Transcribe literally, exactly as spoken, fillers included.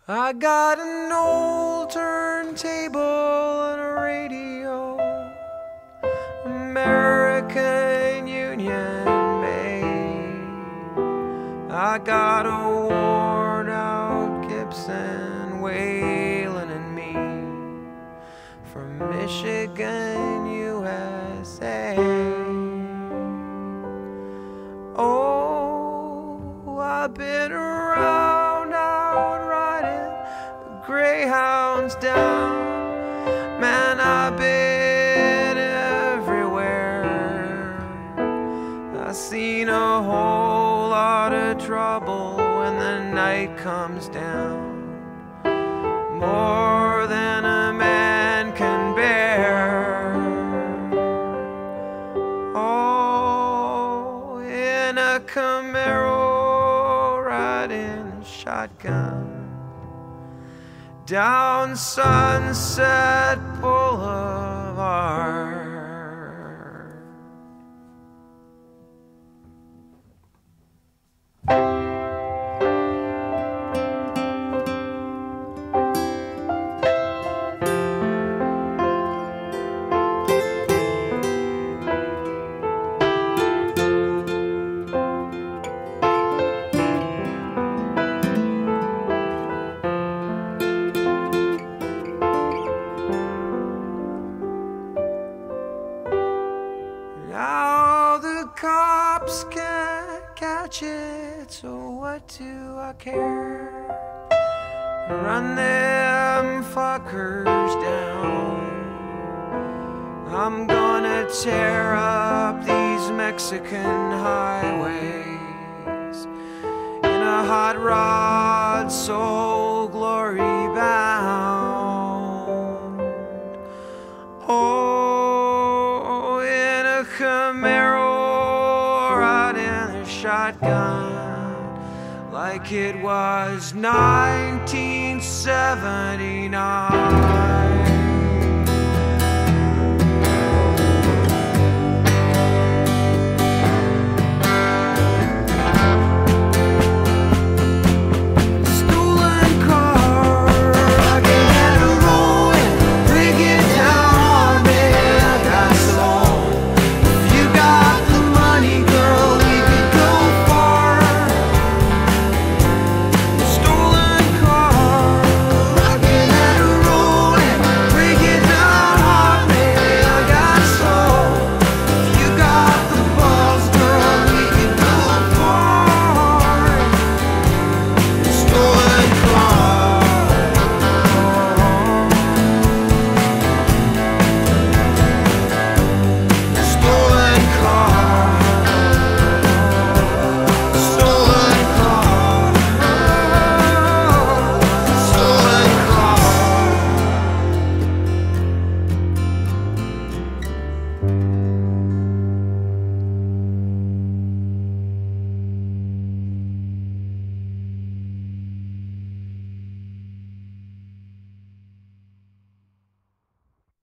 I got an old turntable and a radio, American Union made. I got a worn out Gibson wailing in me from Michigan, U S A. Oh, I've been around out riding the greyhounds down. Man, I've been everywhere. I've seen a whole lot of trouble when the night comes down, more than a man can bear. Oh, in a Camaro riding a shotgun down Sunset Boulevard. Now the cops can't catch it, so what do I care? Run them fuckers down. I'm gonna tear up these Mexican highways in a hot rod so glory bound. Oh, Camaro riding a shotgun like it was nineteen seventy-nine.